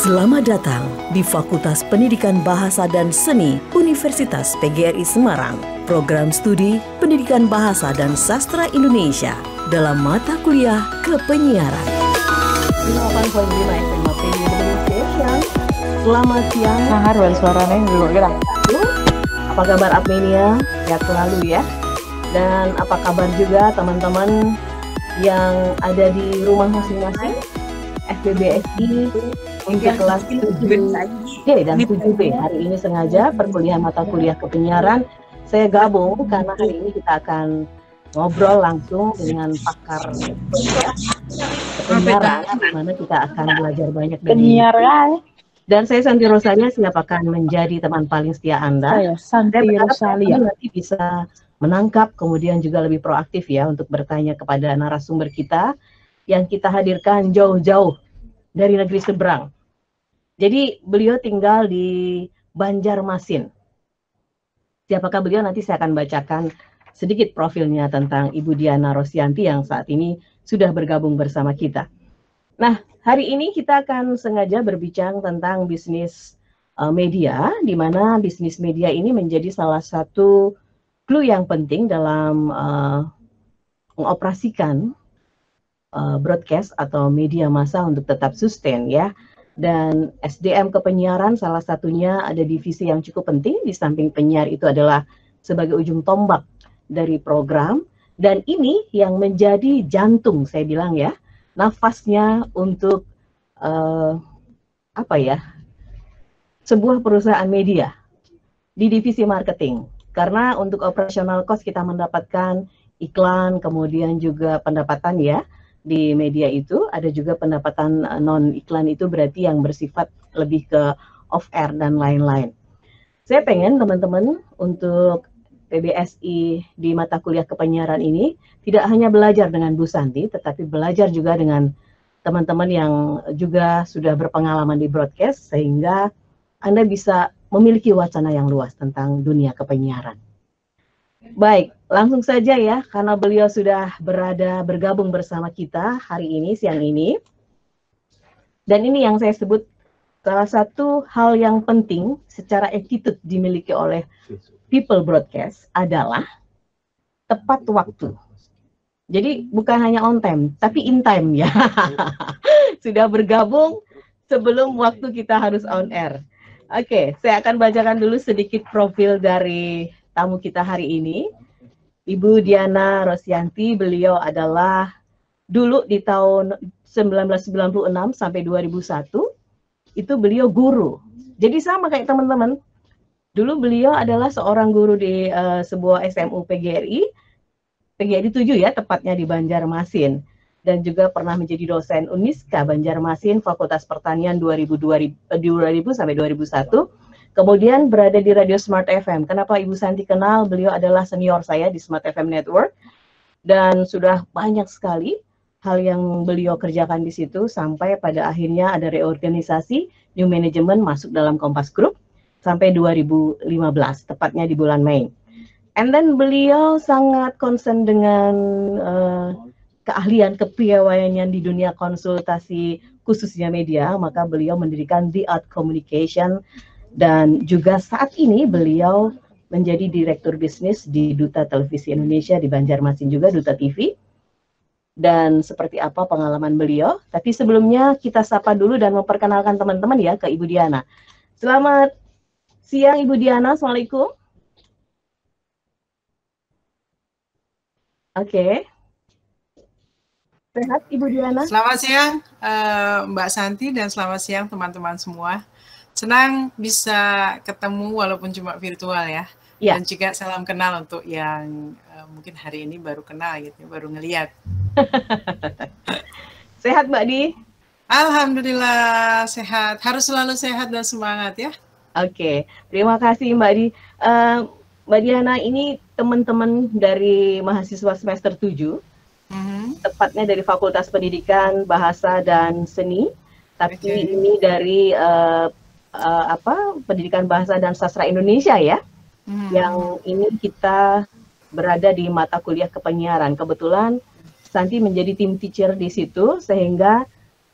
Selamat datang di Fakultas Pendidikan Bahasa dan Seni Universitas PGRI Semarang. Program studi Pendidikan Bahasa dan Sastra Indonesia dalam mata kuliah kepenyiaran. 8.5 SMA PGRI Indonesia. Selamat siang. Harus suaranya dulu kita. Apa kabar Adminia? Sehat selalu ya. Dan apa kabar juga teman-teman yang ada di rumah masing-masing? FBBSI untuk kelas 7D dan 7B. Hari ini sengaja perkuliahan mata kuliah kepenyiaran saya gabung karena hari ini kita akan ngobrol langsung dengan pakar kepenyiaran, di mana kita akan belajar banyak dari Penyiaran. Dan saya Santi Rosalia siap akan menjadi teman paling setia Anda. Saya Santi Rosalia. Nanti bisa menangkap, kemudian juga lebih proaktif ya untuk bertanya kepada narasumber kita yang kita hadirkan jauh-jauh dari negeri seberang. Jadi beliau tinggal di Banjarmasin. Siapakah beliau? Nanti saya akan bacakan sedikit profilnya tentang Ibu Diana Rosyanti yang saat ini sudah bergabung bersama kita. Nah, hari ini kita akan sengaja berbincang tentang bisnis media, di mana bisnis media ini menjadi salah satu clue yang penting dalam mengoperasikan broadcast atau media massa untuk tetap sustain ya. Dan SDM kepenyiaran salah satunya ada divisi yang cukup penting, di samping penyiar itu adalah sebagai ujung tombak dari program, dan ini yang menjadi jantung saya bilang ya, nafasnya untuk sebuah perusahaan media di divisi marketing. Karena untuk operational cost kita mendapatkan iklan, kemudian juga pendapatan ya. Di media itu ada juga pendapatan non iklan, itu berarti yang bersifat lebih ke off air dan lain-lain. Saya pengen teman-teman untuk PBSI di mata kuliah kepenyiaran ini tidak hanya belajar dengan Bu Santi, tetapi belajar juga dengan teman-teman yang juga sudah berpengalaman di broadcast, sehingga Anda bisa memiliki wacana yang luas tentang dunia kepenyiaran. Baik, langsung saja ya, karena beliau sudah bergabung bersama kita hari ini, siang ini. Dan ini yang saya sebut salah satu hal yang penting secara attitude dimiliki oleh people broadcast adalah tepat waktu. Jadi bukan hanya on time, tapi in time ya. Sudah bergabung sebelum waktu kita harus on air. Oke, saya akan bacakan dulu sedikit profil dari tamu kita hari ini, Ibu Diana Rosyanti. Beliau adalah dulu di tahun 1996 sampai 2001, itu beliau guru. Jadi sama kayak teman-teman. Dulu beliau adalah seorang guru di sebuah SMU PGRI 7 ya, tepatnya di Banjarmasin. Dan juga pernah menjadi dosen Uniska Banjarmasin, Fakultas Pertanian 2000 sampai 2001. Kemudian berada di Radio Smart FM. Kenapa Ibu Santi kenal? Beliau adalah senior saya di Smart FM Network. Dan sudah banyak sekali hal yang beliau kerjakan di situ, sampai pada akhirnya ada reorganisasi, new management masuk dalam Kompas Group sampai 2015, tepatnya di bulan Mei. And then beliau sangat concern dengan keahlian kepiawaiannya di dunia konsultasi khususnya media, maka beliau mendirikan The Art Communication. Dan juga saat ini beliau menjadi direktur bisnis di Duta Televisi Indonesia di Banjarmasin juga, Duta TV. Dan seperti apa pengalaman beliau. Tapi sebelumnya kita sapa dulu dan memperkenalkan teman-teman ya ke Ibu Diana. Selamat siang Ibu Diana, Assalamualaikum. Oke. Sehat Ibu Diana? Selamat siang Mbak Santi, dan selamat siang teman-teman semua. Senang bisa ketemu walaupun cuma virtual ya. Dan juga salam kenal untuk yang mungkin hari ini baru kenal gitu, baru ngelihat. Sehat Mbak Di? Alhamdulillah sehat. Harus selalu sehat dan semangat ya. Oke, terima kasih Mbak Di. Mbak Diana, ini teman-teman dari mahasiswa semester 7, tepatnya dari Fakultas Pendidikan Bahasa dan Seni, tapi ini dari Pendidikan Bahasa dan Sastra Indonesia ya. Yang ini kita berada di mata kuliah kepenyiaran. Kebetulan Santi menjadi tim teacher di situ, sehingga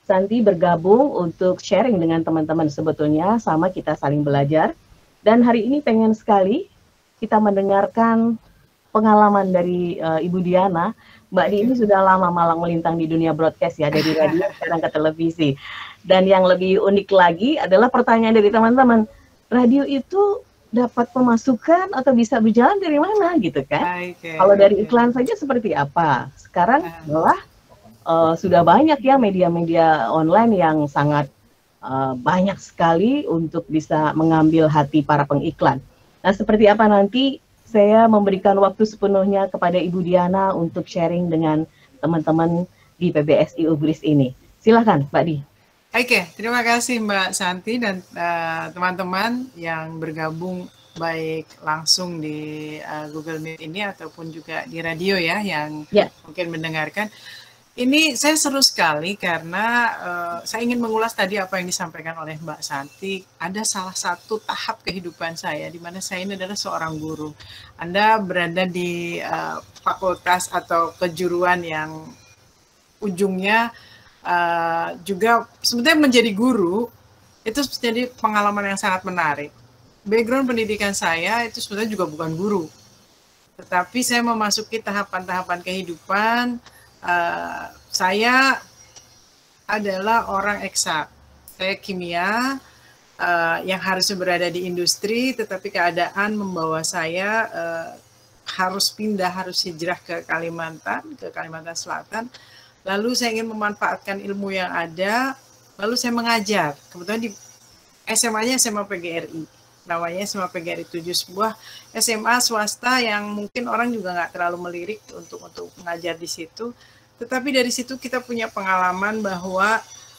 Santi bergabung untuk sharing dengan teman-teman sebetulnya, sama kita saling belajar. Dan hari ini pengen sekali kita mendengarkan pengalaman dari Ibu Diana. Mbak Di ini sudah lama malang melintang di dunia broadcast ya, dari radio sekarang ke televisi. Dan yang lebih unik lagi adalah pertanyaan dari teman-teman, radio itu dapat pemasukan atau bisa berjalan dari mana gitu kan? Kalau dari iklan saja seperti apa? Sekarang malah sudah banyak ya media-media online yang sangat banyak sekali untuk bisa mengambil hati para pengiklan. Nah, seperti apa nanti saya memberikan waktu sepenuhnya kepada Ibu Diana untuk sharing dengan teman-teman di PBSI Ugris ini. Silakan, Mbak Di. Oke, terima kasih Mbak Santi dan teman-teman yang bergabung baik langsung di Google Meet ini ataupun juga di radio ya yang mungkin mendengarkan. Ini saya seru sekali karena saya ingin mengulas tadi apa yang disampaikan oleh Mbak Santi. Ada salah satu tahap kehidupan saya di mana saya ini adalah seorang guru. Anda berada di fakultas atau kejuruan yang ujungnya juga sebenarnya menjadi guru itu menjadi pengalaman yang sangat menarik. Background pendidikan saya itu sebenarnya juga bukan guru, tetapi saya memasuki tahapan-tahapan kehidupan. Saya adalah orang eksak, saya kimia yang harusnya berada di industri, tetapi keadaan membawa saya harus pindah, harus hijrah ke Kalimantan Selatan. Lalu saya ingin memanfaatkan ilmu yang ada, lalu saya mengajar. Kebetulan di SMA-nya SMA PGRI, namanya SMA PGRI 7, sebuah SMA swasta yang mungkin orang juga nggak terlalu melirik untuk mengajar di situ. Tetapi dari situ kita punya pengalaman bahwa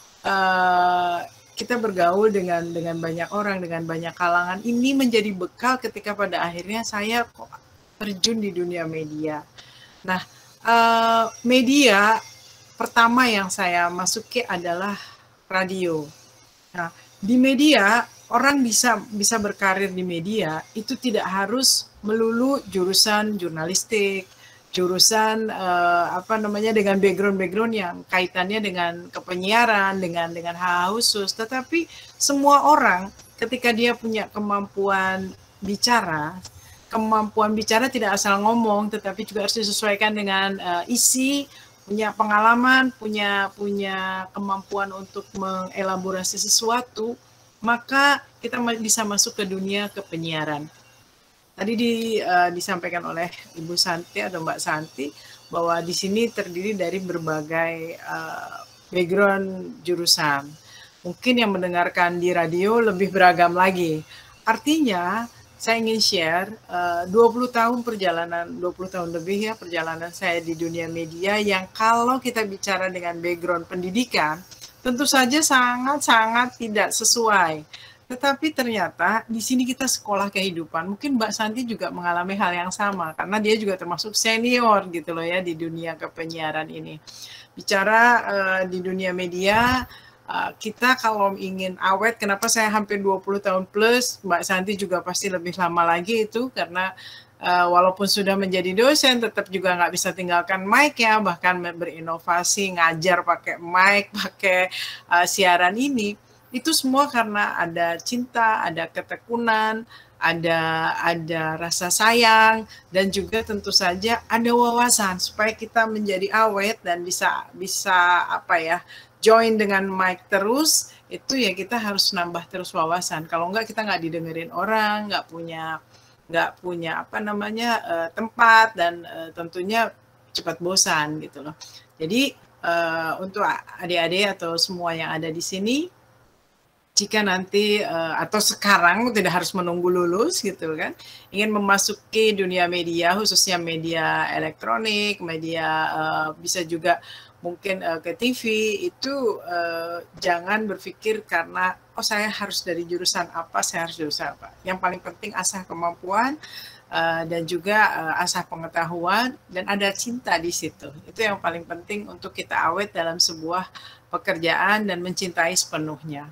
kita bergaul dengan banyak orang, dengan banyak kalangan. Ini menjadi bekal ketika pada akhirnya saya terjun di dunia media. Nah, media pertama yang saya masuki adalah radio. Nah, di media orang bisa berkarir di media itu tidak harus melulu jurusan jurnalistik, jurusan dengan background yang kaitannya dengan kepenyiaran, dengan hal khusus, tetapi semua orang ketika dia punya kemampuan bicara tidak asal ngomong, tetapi juga harus disesuaikan dengan isi, punya pengalaman, punya kemampuan untuk mengelaborasi sesuatu, maka kita bisa masuk ke dunia kepenyiaran. Tadi disampaikan oleh Ibu Santi atau Mbak Santi bahwa di sini terdiri dari berbagai background jurusan. Mungkin yang mendengarkan di radio lebih beragam lagi. Artinya saya ingin share 20 tahun lebih ya perjalanan saya di dunia media yang kalau kita bicara dengan background pendidikan tentu saja sangat-sangat tidak sesuai. Tetapi ternyata di sini kita sekolah kehidupan. Mungkin Mbak Santi juga mengalami hal yang sama karena dia juga termasuk senior gitu loh ya di dunia kepenyiaran ini. Bicara di dunia media, kita kalau ingin awet, kenapa saya hampir 20 tahun plus, Mbak Santi juga pasti lebih lama lagi itu karena walaupun sudah menjadi dosen tetap juga nggak bisa tinggalkan mic ya, bahkan berinovasi, ngajar pakai mic, pakai siaran ini. Itu semua karena ada cinta, ada ketekunan, ada rasa sayang, dan juga tentu saja ada wawasan supaya kita menjadi awet dan bisa join dengan mic terus. Itu ya kita harus nambah terus wawasan. Kalau enggak kita nggak didengerin orang, nggak punya tempat, dan tentunya cepat bosan gitu loh. Jadi untuk adik-adik atau semua yang ada di sini, jika nanti atau sekarang tidak harus menunggu lulus gitu kan, ingin memasuki dunia media, khususnya media elektronik, media bisa juga mungkin ke TV, itu jangan berpikir karena saya harus dari jurusan apa, saya harus jurusan apa. Yang paling penting asah kemampuan dan juga asah pengetahuan dan ada cinta di situ. Itu yang paling penting untuk kita awet dalam sebuah pekerjaan dan mencintai sepenuhnya.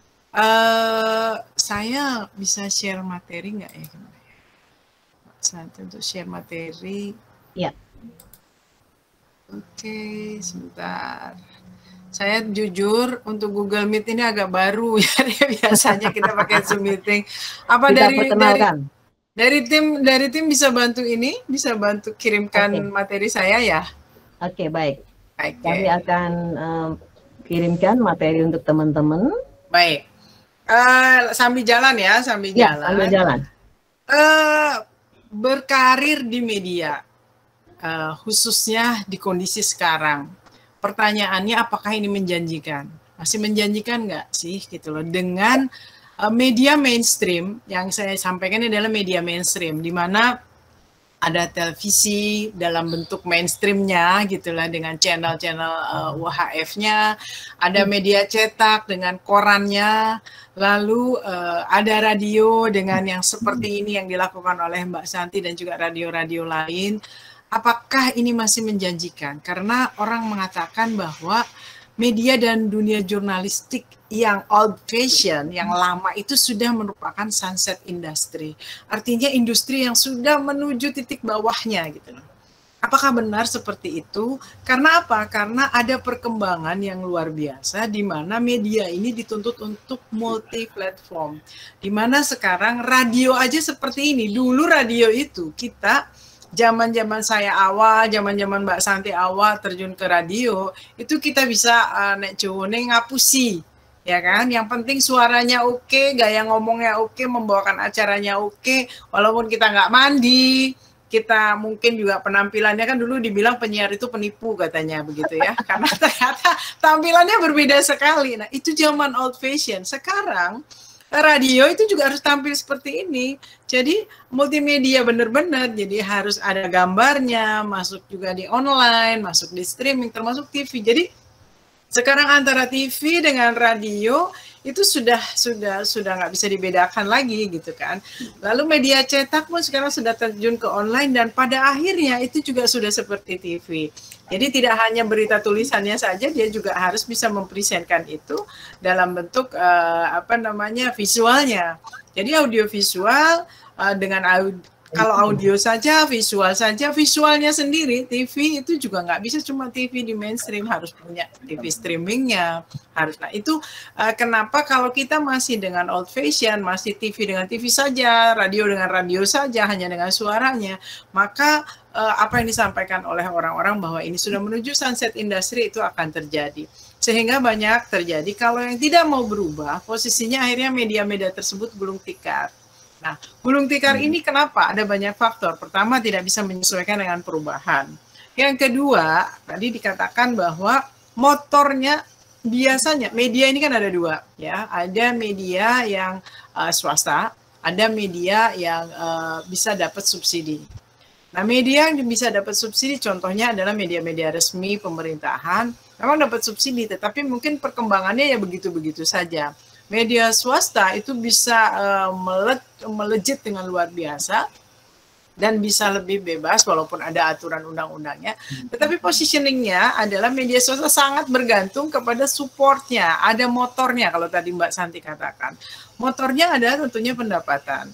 Saya bisa share materi nggak ya? Santai untuk share materi. Ya. Oke, sebentar. Saya jujur untuk Google Meet ini agak baru, jadi biasanya kita pakai Zoom meeting. Apa dari tim bisa bantu ini, bisa bantu kirimkan materi saya ya? Oke, baik. Kami akan kirimkan materi untuk teman-teman. Baik. Sambil jalan ya, sambil jalan. Berkarir di media, khususnya di kondisi sekarang. Pertanyaannya apakah ini menjanjikan? Masih menjanjikan nggak sih gitu loh dengan media mainstream yang saya sampaikan adalah media mainstream di mana ada televisi dalam bentuk mainstreamnya gitulah dengan channel-channel UHF-nya, ada media cetak dengan korannya, lalu ada radio dengan yang seperti ini yang dilakukan oleh Mbak Santi dan juga radio-radio lain. Apakah ini masih menjanjikan? Karena orang mengatakan bahwa media dan dunia jurnalistik yang old fashion, yang lama itu sudah merupakan sunset industry. Artinya industri yang sudah menuju titik bawahnya gitu loh. Apakah benar seperti itu? Karena apa? Karena ada perkembangan yang luar biasa di mana media ini dituntut untuk multi platform. Di mana sekarang radio aja seperti ini. Dulu radio itu kita zaman-zaman saya awal, zaman-zaman Mbak Santi awal terjun ke radio, itu kita bisa nek cuwune ngapusi, ya kan? Yang penting suaranya oke, gaya ngomongnya oke, membawakan acaranya oke, walaupun kita nggak mandi, kita mungkin juga penampilannya kan dulu dibilang penyiar itu penipu katanya begitu ya, karena ternyata tampilannya berbeda sekali. Nah itu zaman old fashion. Sekarang radio itu juga harus tampil seperti ini. Jadi multimedia benar-benar, jadi harus ada gambarnya, masuk juga di online, masuk di streaming, termasuk TV. Jadi sekarang antara TV dengan radio itu sudah nggak bisa dibedakan lagi gitu kan. Lalu media cetak pun sekarang sudah terjun ke online dan pada akhirnya itu juga sudah seperti TV. Jadi tidak hanya berita tulisannya saja, dia juga harus bisa mempresentkan itu dalam bentuk visualnya. Jadi audiovisual dengan kalau audio saja, visual saja, visualnya sendiri, TV itu juga nggak bisa cuma TV di mainstream, harus punya TV streamingnya, harus. Nah itu kenapa kalau kita masih dengan old fashion, masih TV dengan TV saja, radio dengan radio saja, hanya dengan suaranya, maka apa yang disampaikan oleh orang-orang bahwa ini sudah menuju sunset industry itu akan terjadi. Sehingga banyak terjadi kalau yang tidak mau berubah, posisinya akhirnya media-media tersebut gulung tikar. Nah, gulung tikar ini kenapa? Ada banyak faktor. Pertama, tidak bisa menyesuaikan dengan perubahan. Yang kedua, tadi dikatakan bahwa motornya biasanya, media ini kan ada dua, ya. Ada media yang swasta, ada media yang bisa dapat subsidi. Nah, media yang bisa dapat subsidi, contohnya adalah media-media resmi pemerintahan, memang dapat subsidi, tetapi mungkin perkembangannya ya begitu-begitu saja. Media swasta itu bisa melejit dengan luar biasa dan bisa lebih bebas walaupun ada aturan undang-undangnya. Tetapi positioningnya adalah media swasta sangat bergantung kepada supportnya, ada motornya kalau tadi Mbak Santi katakan. Motornya adalah tentunya pendapatan.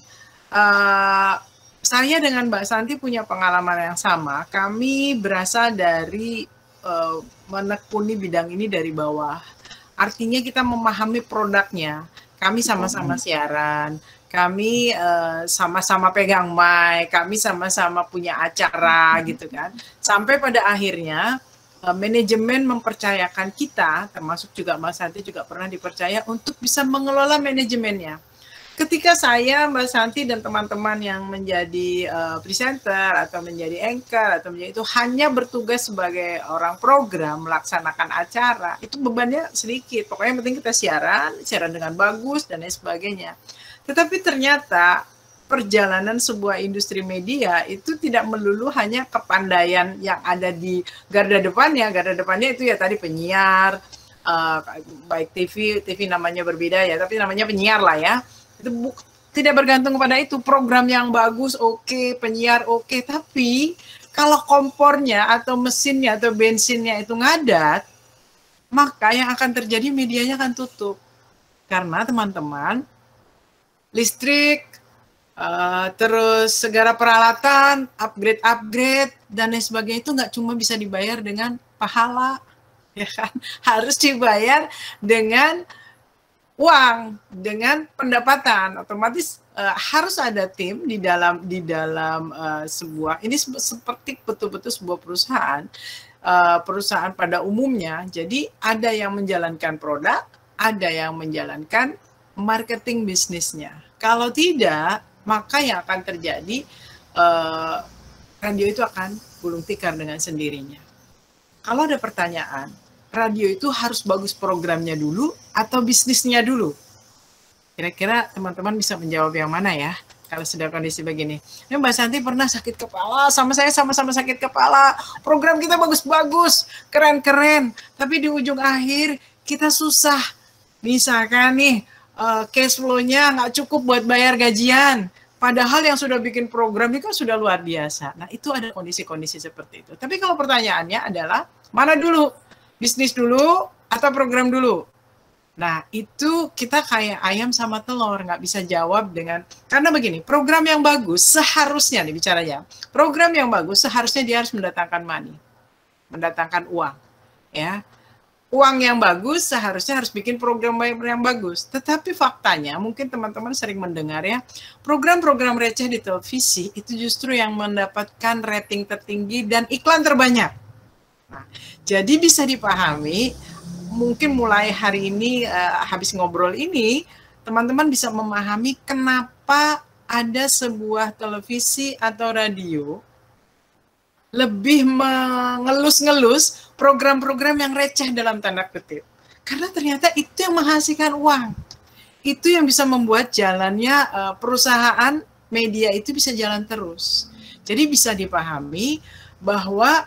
Saya dengan Mbak Santi punya pengalaman yang sama. Kami berasal dari menekuni bidang ini dari bawah. Artinya kita memahami produknya. Kami sama-sama siaran, kami sama-sama pegang mic, kami sama-sama punya acara gitu kan. Sampai pada akhirnya manajemen mempercayakan kita, termasuk juga Mas Santi juga pernah dipercaya untuk bisa mengelola manajemennya. Ketika saya, Mbak Santi dan teman-teman yang menjadi presenter atau menjadi anchor atau menjadi itu hanya bertugas sebagai orang program melaksanakan acara, itu bebannya sedikit. Pokoknya yang penting kita siaran dengan bagus dan lain sebagainya. Tetapi ternyata perjalanan sebuah industri media itu tidak melulu hanya kepandaian yang ada di garda depannya. Garda depannya itu ya tadi penyiar, baik TV namanya berbeda ya, tapi namanya penyiar lah ya. Itu tidak bergantung kepada itu, program yang bagus oke, penyiar oke, tapi kalau kompornya atau mesinnya atau bensinnya itu ngadat, maka yang akan terjadi medianya akan tutup. Karena teman-teman, listrik, terus segala peralatan, upgrade dan lain sebagainya itu nggak cuma bisa dibayar dengan pahala, ya kan? Harus dibayar dengan uang, dengan pendapatan. Otomatis harus ada tim di dalam sebuah, ini seperti betul-betul sebuah perusahaan pada umumnya. Jadi ada yang menjalankan produk, ada yang menjalankan marketing bisnisnya. Kalau tidak, maka yang akan terjadi radio itu akan gulung tikar dengan sendirinya. Kalau ada pertanyaan, radio itu harus bagus programnya dulu atau bisnisnya dulu? Kira-kira teman-teman bisa menjawab yang mana ya? Kalau sudah kondisi begini. Ya, Mbak Santi pernah sakit kepala, sama saya sama-sama sakit kepala. Program kita bagus-bagus, keren-keren. Tapi di ujung akhir kita susah. Misalkan nih, cash flow-nya nggak cukup buat bayar gajian. Padahal yang sudah bikin program ini kan sudah luar biasa. Nah, itu ada kondisi-kondisi seperti itu. Tapi kalau pertanyaannya adalah, mana dulu? Bisnis dulu atau program dulu? Nah, itu kita kayak ayam sama telur, nggak bisa jawab dengan, karena begini, program yang bagus seharusnya, nih bicaranya, program yang bagus seharusnya dia harus mendatangkan money, mendatangkan uang, ya. Uang yang bagus seharusnya harus bikin program yang bagus. Tetapi faktanya, mungkin teman-teman sering mendengar ya, program-program receh di televisi itu justru yang mendapatkan rating tertinggi dan iklan terbanyak. Nah, jadi bisa dipahami, mungkin mulai hari ini, habis ngobrol ini, teman-teman bisa memahami kenapa ada sebuah televisi atau radio lebih mengelus-ngelus program-program yang receh dalam tanda kutip. Karena ternyata itu yang menghasilkan uang. Itu yang bisa membuat jalannya perusahaan media itu bisa jalan terus. Jadi bisa dipahami bahwa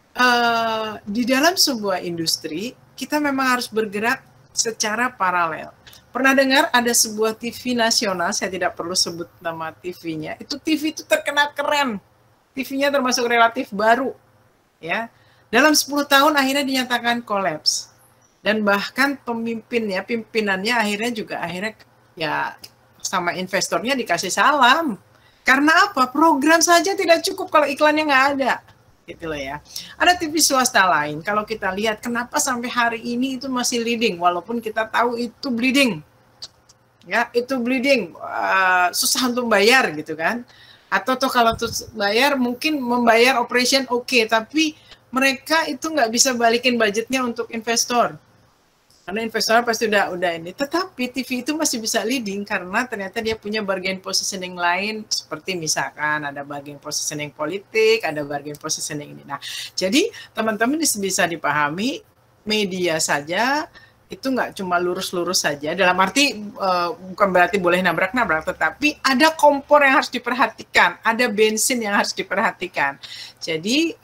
di dalam sebuah industri, kita memang harus bergerak secara paralel. Pernah dengar ada sebuah TV nasional, saya tidak perlu sebut nama TV-nya, itu TV itu terkenal keren. TV-nya termasuk relatif baru, ya. Dalam 10 tahun akhirnya dinyatakan kolaps. Dan bahkan pimpinannya akhirnya ya sama investornya dikasih salam. Karena apa? Program saja tidak cukup kalau iklannya nggak ada. Gitu loh ya. Ada TV swasta lain, kalau kita lihat kenapa sampai hari ini itu masih leading, walaupun kita tahu itu bleeding. Ya, itu bleeding, susah untuk bayar gitu kan. Atau kalau bayar mungkin membayar operation oke, tapi mereka itu nggak bisa balikin budgetnya untuk investor. Karena investor pasti udah ini. Tetapi TV itu masih bisa leading karena ternyata dia punya bargain positioning lain, seperti misalkan ada bargain positioning politik, ada bargain positioning ini. Nah, jadi teman-teman bisa dipahami, media saja itu nggak cuma lurus-lurus saja, dalam arti bukan berarti boleh nabrak-nabrak, tetapi ada kompor yang harus diperhatikan, ada bensin yang harus diperhatikan. Jadi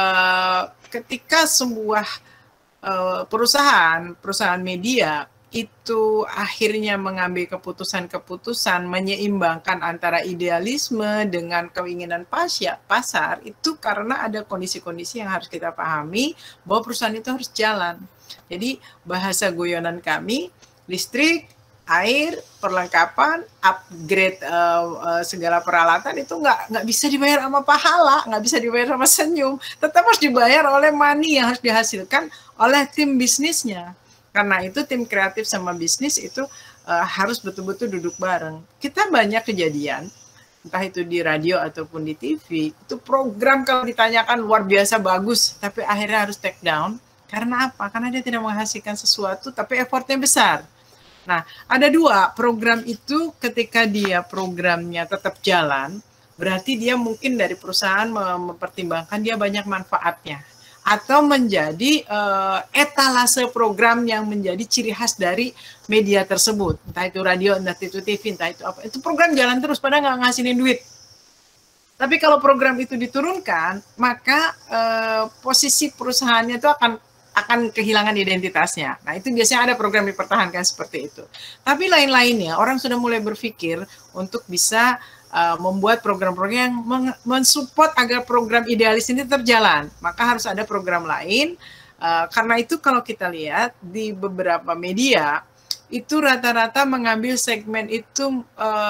ketika sebuah perusahaan media itu akhirnya mengambil keputusan menyeimbangkan antara idealisme dengan keinginan pasar, itu karena ada kondisi-kondisi yang harus kita pahami bahwa perusahaan itu harus jalan. Jadi bahasa guyonan kami, listrik, air, perlengkapan, upgrade segala peralatan itu nggak bisa dibayar sama pahala, nggak bisa dibayar sama senyum, tetap harus dibayar oleh money yang harus dihasilkan oleh tim bisnisnya. Karena itu tim kreatif sama bisnis itu harus betul-betul duduk bareng. Kita banyak kejadian, entah itu di radio ataupun di TV, itu program kalau ditanyakan luar biasa bagus, tapi akhirnya harus take down. Karena apa? Karena dia tidak menghasilkan sesuatu, tapi effortnya besar. Nah, ada dua, program itu ketika dia programnya tetap jalan, berarti dia mungkin dari perusahaan mempertimbangkan dia banyak manfaatnya. Atau menjadi etalase program yang menjadi ciri khas dari media tersebut. Entah itu radio, entah itu TV, entah itu apa. Itu program jalan terus, padahal nggak ngasilin duit. Tapi kalau program itu diturunkan, maka posisi perusahaannya itu akan kehilangan identitasnya. Nah, itu biasanya ada program dipertahankan seperti itu. Tapi lain-lainnya, orang sudah mulai berpikir untuk bisa membuat program-program yang mensupport agar program idealis ini tetap jalan. Maka harus ada program lain. Karena itu kalau kita lihat di beberapa media, itu rata-rata mengambil segmen itu,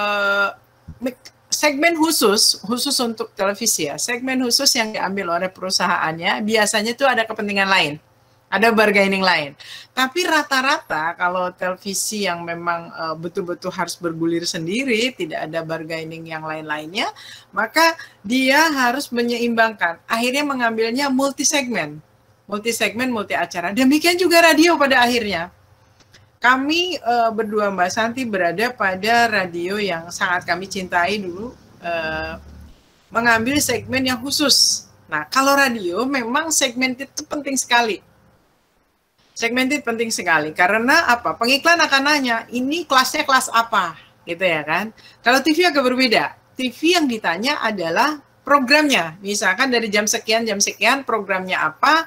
segmen khusus untuk televisi ya. Segmen khusus yang diambil oleh perusahaannya, biasanya itu ada kepentingan lain. ada bargaining lain. Tapi rata-rata kalau televisi yang memang betul-betul harus bergulir sendiri, tidak ada bargaining yang lain-lainnya, maka dia harus menyeimbangkan. Akhirnya mengambilnya multi segmen, multi acara. Demikian juga radio pada akhirnya. Kami berdua Mbak Santi berada pada radio yang sangat kami cintai dulu, mengambil segmen yang khusus. Nah, kalau radio memang segmented itu penting sekali. Segmented penting sekali karena apa? Pengiklan akan nanya, ini kelasnya kelas apa? Gitu ya kan? Kalau TV agak berbeda. TV yang ditanya adalah programnya. Misalkan dari jam sekian programnya apa?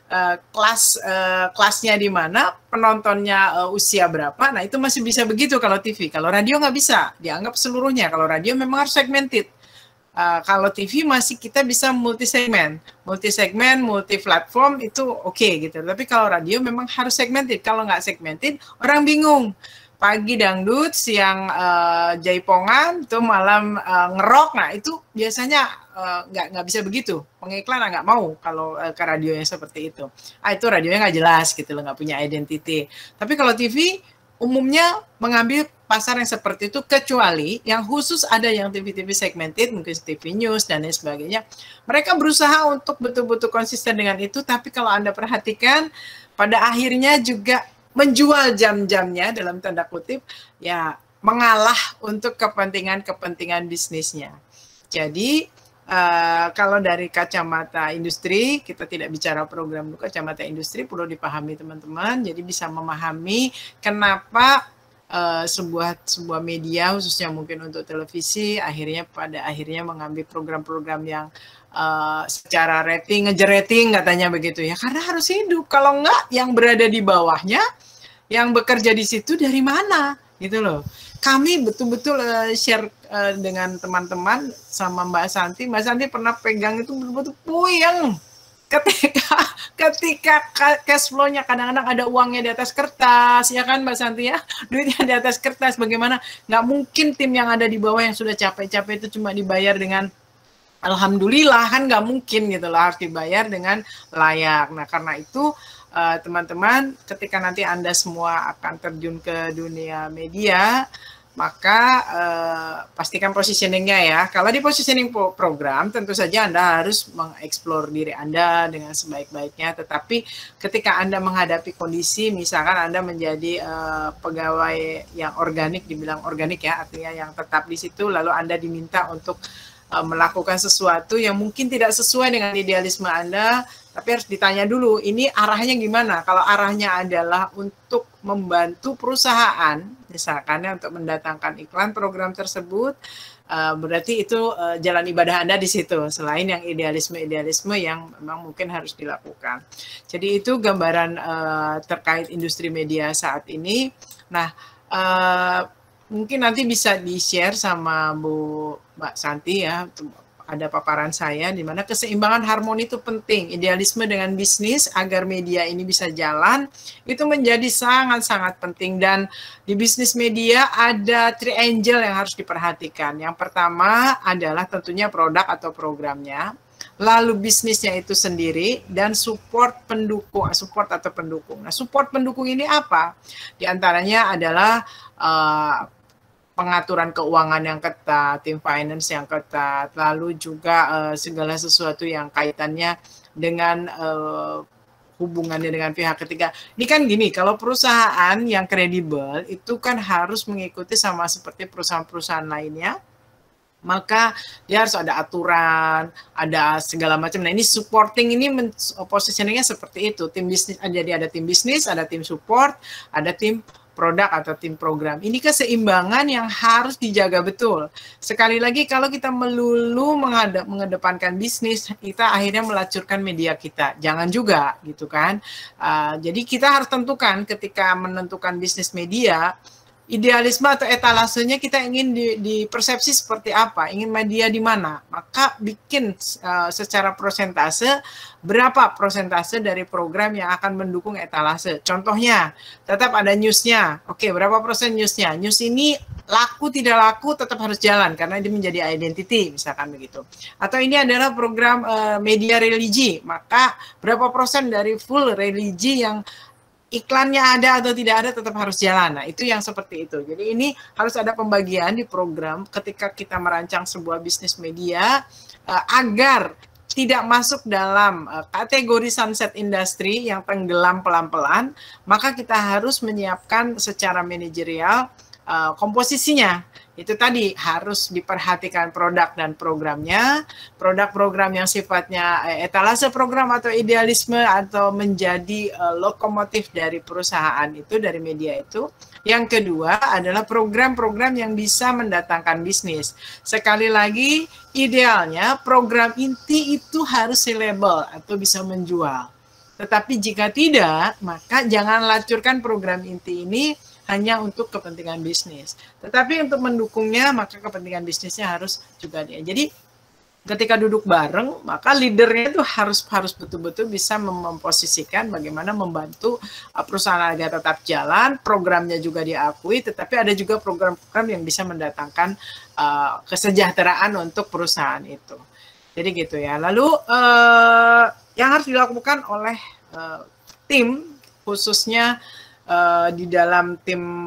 Kelasnya di mana, penontonnya usia berapa. Nah, itu masih bisa begitu kalau TV. Kalau radio nggak bisa, dianggap seluruhnya. Kalau radio memang harus segmented. Kalau TV masih kita bisa multi segmen, multi platform itu oke gitu. Tapi kalau radio memang harus segmented. Kalau nggak segmented, orang bingung. Pagi dangdut, siang jaipongan, tuh malam ngerok. Nah itu biasanya nggak bisa begitu. Pengiklan nggak mau kalau ke radio yang seperti itu. Itu radionya nggak jelas gitu loh, nggak punya identity. Tapi kalau TV umumnya mengambil pasar yang seperti itu, kecuali yang khusus ada yang TV-TV segmented, mungkin TV news dan lain sebagainya. Mereka berusaha untuk betul-betul konsisten dengan itu, tapi kalau Anda perhatikan, pada akhirnya juga menjual jam-jamnya dalam tanda kutip, ya mengalah untuk kepentingan bisnisnya. Jadi kalau dari kacamata industri, kita tidak bicara program, kacamata industri perlu dipahami teman-teman, jadi bisa memahami kenapa sebuah media khususnya mungkin untuk televisi pada akhirnya mengambil program-program yang secara rating, ngejar rating katanya begitu ya, karena harus hidup. Kalau enggak, yang berada di bawahnya, yang bekerja di situ dari mana gitu loh. Kami betul-betul share dengan teman-teman sama Mbak Santi. Mbak Santi pernah pegang itu betul-betul puyeng ketika cash flow-nya kadang-kadang ada uangnya di atas kertas, ya kan Mbak Santi ya, duitnya di atas kertas. Bagaimana? Nggak mungkin tim yang ada di bawah yang sudah capek-capek itu cuma dibayar dengan alhamdulillah, kan nggak mungkin gitu lah, harus dibayar dengan layak. Nah karena itu teman-teman, ketika nanti Anda semua akan terjun ke dunia media, maka pastikan positioningnya ya. Kalau di positioning program, tentu saja Anda harus mengeksplor diri Anda dengan sebaik-baiknya. Tetapi ketika Anda menghadapi kondisi, misalkan Anda menjadi pegawai yang organik, dibilang organik ya, artinya yang tetap di situ, lalu Anda diminta untuk melakukan sesuatu yang mungkin tidak sesuai dengan idealisme Anda, tapi harus ditanya dulu, ini arahnya gimana? Kalau arahnya adalah untuk membantu perusahaan, misalkan ya, untuk mendatangkan iklan program tersebut, berarti itu jalan ibadah Anda di situ, selain yang idealisme-idealisme yang memang mungkin harus dilakukan. Jadi itu gambaran terkait industri media saat ini. Nah, mungkin nanti bisa di-share sama Mbak Santi ya, ada paparan saya di mana keseimbangan harmoni itu penting, idealisme dengan bisnis agar media ini bisa jalan itu menjadi sangat-sangat penting. Dan di bisnis media ada triangle yang harus diperhatikan. Yang pertama adalah tentunya produk atau programnya, lalu bisnisnya itu sendiri, dan support pendukung, support atau pendukung. Nah, support pendukung ini apa? Di antaranya adalah pengaturan keuangan yang ketat, tim finance yang ketat, lalu juga segala sesuatu yang kaitannya dengan hubungannya dengan pihak ketiga. Ini kan gini, kalau perusahaan yang kredibel itu kan harus mengikuti sama seperti perusahaan-perusahaan lainnya, maka dia harus ada aturan, ada segala macam. Nah ini supporting ini positioningnya seperti itu, tim bisnis, jadi ada tim bisnis, ada tim support, ada tim produk atau tim program. Ini keseimbangan yang harus dijaga betul. Sekali lagi, kalau kita melulu mengedepankan bisnis, kita akhirnya melacurkan media kita. Jangan juga, gitu kan. Jadi kita harus tentukan ketika menentukan bisnis media, idealisme atau etalasenya kita ingin di persepsi seperti apa, ingin media di mana, maka bikin secara persentase berapa persentase dari program yang akan mendukung etalase. Contohnya, tetap ada newsnya. Oke, berapa persen newsnya? News ini laku tidak laku tetap harus jalan karena ini menjadi identity, misalkan begitu. Atau ini adalah program media religi, maka berapa persen dari full religi yang iklannya ada atau tidak ada tetap harus jalan. Nah, itu yang seperti itu. Jadi ini harus ada pembagian di program ketika kita merancang sebuah bisnis media agar tidak masuk dalam kategori sunset industry yang tenggelam pelan-pelan, maka kita harus menyiapkan secara manajerial komposisinya. Itu tadi harus diperhatikan produk dan programnya, produk-program yang sifatnya etalase program atau idealisme atau menjadi lokomotif dari perusahaan itu, dari media itu. Yang kedua adalah program-program yang bisa mendatangkan bisnis. Sekali lagi, idealnya program inti itu harus sellable atau bisa menjual. Tetapi jika tidak, maka jangan lacurkan program inti ini hanya untuk kepentingan bisnis. Tetapi untuk mendukungnya, maka kepentingan bisnisnya harus juga dia. Jadi ketika duduk bareng, maka leadernya itu harus betul-betul bisa memposisikan bagaimana membantu perusahaan agar tetap jalan, programnya juga diakui, tetapi ada juga program-program yang bisa mendatangkan kesejahteraan untuk perusahaan itu. Jadi gitu ya. Lalu yang harus dilakukan oleh tim, khususnya di dalam tim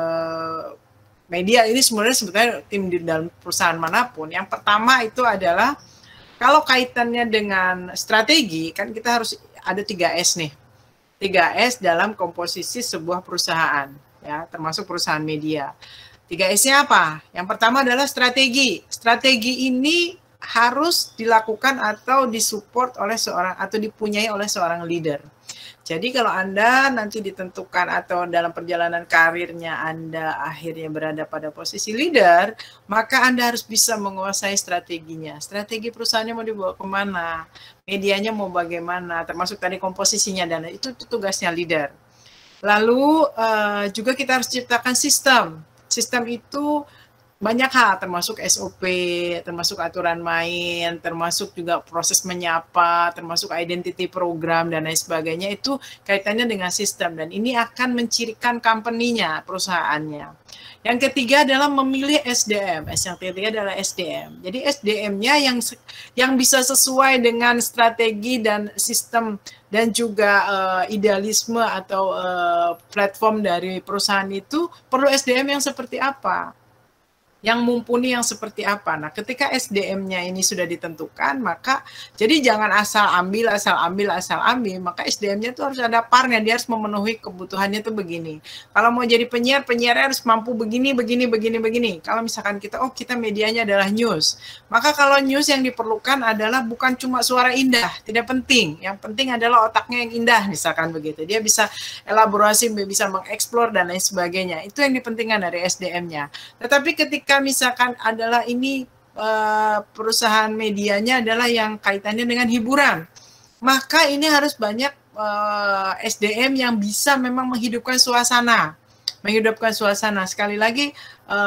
media ini sebetulnya tim di dalam perusahaan manapun. Yang pertama itu adalah kalau kaitannya dengan strategi, kan kita harus ada 3S nih. 3S dalam komposisi sebuah perusahaan, ya, termasuk perusahaan media. 3S-nya apa? Yang pertama adalah strategi. Strategi ini harus dilakukan atau disupport oleh seorang atau dipunyai oleh seorang leader. Jadi kalau Anda nanti ditentukan atau dalam perjalanan karirnya Anda akhirnya berada pada posisi leader, maka Anda harus bisa menguasai strateginya. Strategi perusahaannya mau dibawa kemana, medianya mau bagaimana, termasuk tadi komposisinya, dan itu tugasnya leader. Lalu juga kita harus ciptakan sistem. Sistem itu banyak hal, termasuk SOP, termasuk aturan main, termasuk juga proses menyapa, termasuk identity program, dan lain sebagainya. Itu kaitannya dengan sistem, dan ini akan mencirikan company-nya, perusahaannya. Yang ketiga adalah memilih SDM. Yang ketiga adalah SDM. Jadi SDM-nya yang bisa sesuai dengan strategi dan sistem dan juga idealisme atau platform dari perusahaan itu perlu SDM yang seperti apa? Yang mumpuni yang seperti apa. Nah, ketika SDM-nya ini sudah ditentukan, maka jadi jangan asal ambil, maka SDM-nya itu harus ada parnya, dia harus memenuhi kebutuhannya itu begini. Kalau mau jadi penyiar, penyiarnya harus mampu begini. Kalau misalkan kita medianya adalah news, maka kalau news yang diperlukan adalah bukan cuma suara indah, tidak penting. Yang penting adalah otaknya yang indah, misalkan begitu. Dia bisa elaborasi, bisa mengeksplor, dan lain sebagainya. Itu yang dipentingkan dari SDM-nya. Tetapi ketika misalkan adalah ini perusahaan medianya adalah yang kaitannya dengan hiburan, maka ini harus banyak SDM yang bisa memang menghidupkan suasana. Sekali lagi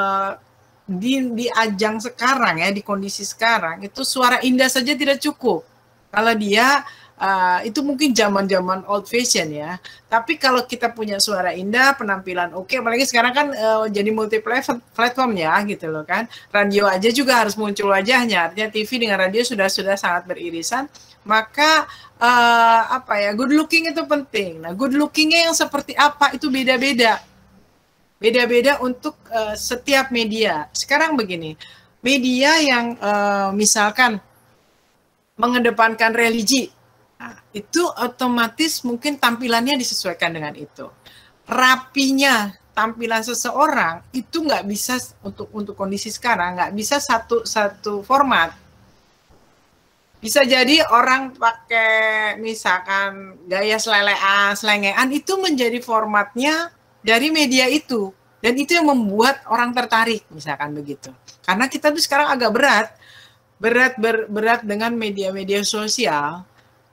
di ajang sekarang ya, di kondisi sekarang itu suara indah saja tidak cukup. Kalau dia itu mungkin zaman-zaman old fashion ya. Tapi kalau kita punya suara indah, penampilan oke, apalagi sekarang kan jadi multi platform ya gitu loh kan. Radio aja juga harus muncul wajahnya. Artinya TV dengan radio sudah sangat beririsan. Maka good looking itu penting. Nah, good lookingnya yang seperti apa itu beda-beda. Beda-beda untuk setiap media. Sekarang begini, media yang misalkan mengedepankan religi, nah, itu otomatis mungkin tampilannya disesuaikan dengan itu. Rapinya tampilan seseorang itu nggak bisa untuk kondisi sekarang, nggak bisa satu format. Bisa jadi orang pakai misalkan gaya selengean itu menjadi formatnya dari media itu, dan itu yang membuat orang tertarik, misalkan begitu. Karena kita tuh sekarang agak berat dengan media-media sosial.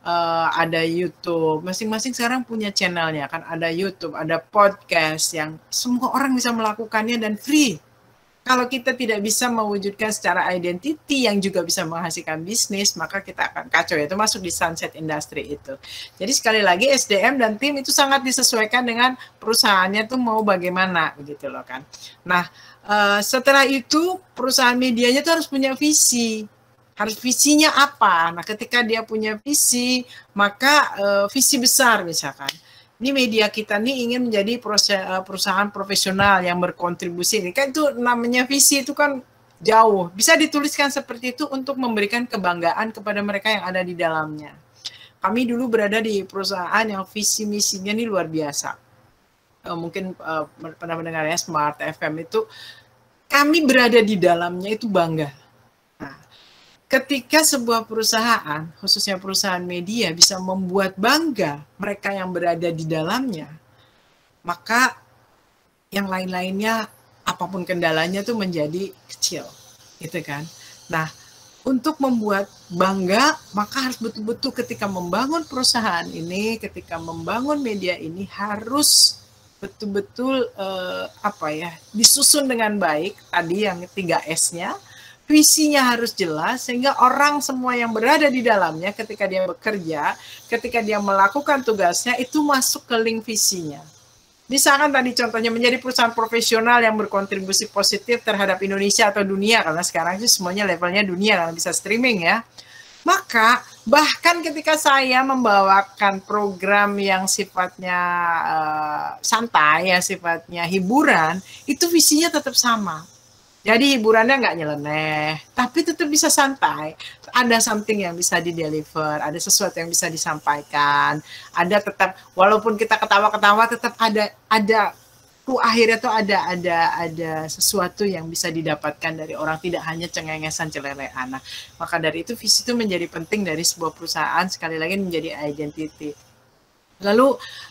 ada YouTube. Masing-masing sekarang punya channelnya kan, ada YouTube, ada podcast yang semua orang bisa melakukannya dan free. Kalau kita tidak bisa mewujudkan secara identity yang juga bisa menghasilkan bisnis, maka kita akan kacau. Itu masuk di sunset industry itu. Jadi sekali lagi SDM dan tim itu sangat disesuaikan dengan perusahaannya tuh mau bagaimana begitu loh kan. Nah, setelah itu perusahaan medianya tuh harus punya visi. Harus visinya apa? Nah, ketika dia punya visi, maka visi besar misalkan. Ini media kita nih ingin menjadi perusahaan profesional yang berkontribusi. Ini kan itu namanya visi itu kan jauh. Bisa dituliskan seperti itu untuk memberikan kebanggaan kepada mereka yang ada di dalamnya. Kami dulu berada di perusahaan yang visi misinya ini luar biasa. Mungkin pernah mendengar ya Smart FM itu, kami berada di dalamnya itu bangga. Ketika sebuah perusahaan, khususnya perusahaan media, bisa membuat bangga mereka yang berada di dalamnya, maka yang lain-lainnya, apapun kendalanya tuh menjadi kecil, gitu kan. Nah, untuk membuat bangga, maka harus betul-betul ketika membangun perusahaan ini, ketika membangun media ini, harus betul-betul disusun dengan baik, tadi yang 3S-nya, visinya harus jelas sehingga orang semua yang berada di dalamnya ketika dia bekerja, ketika dia melakukan tugasnya itu masuk ke link visinya. Misalkan tadi contohnya menjadi perusahaan profesional yang berkontribusi positif terhadap Indonesia atau dunia, karena sekarang sih semuanya levelnya dunia karena bisa streaming ya. Maka bahkan ketika saya membawakan program yang sifatnya santai ya, sifatnya hiburan, itu visinya tetap sama. Jadi hiburannya nggak nyeleneh, tapi tetap bisa santai. Ada something yang bisa di-deliver, ada sesuatu yang bisa disampaikan, ada tetap, walaupun kita ketawa-ketawa, tetap ada akhirnya tuh ada sesuatu yang bisa didapatkan dari orang, tidak hanya cengengesan celelean. Nah, maka dari itu visi itu menjadi penting dari sebuah perusahaan, sekali lagi menjadi identity. Lalu